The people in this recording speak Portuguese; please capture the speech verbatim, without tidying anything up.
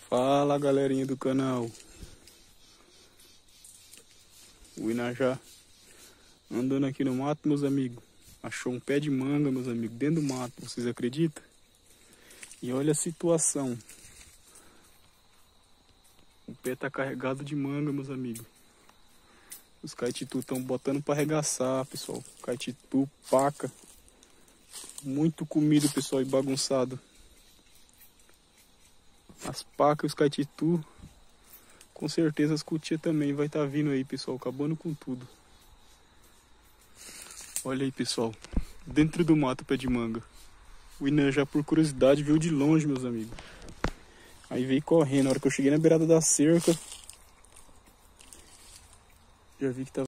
Fala, galerinha do canal. O Inajá andando aqui no mato, meus amigos. Achou um pé de manga, meus amigos, dentro do mato, vocês acreditam? E olha a situação. O pé tá carregado de manga, meus amigos. Os caititu estão botando para arregaçar, pessoal. Caititu, paca. Muito comido, pessoal, e bagunçado. As pacas e os caititu. Com certeza as cutias também vai estar tá vindo aí, pessoal. Acabando com tudo. Olha aí, pessoal. Dentro do mato, pé de manga. O Inajá, por curiosidade, viu de longe, meus amigos. Aí veio correndo. Na hora que eu cheguei na beirada da cerca, já vi que tava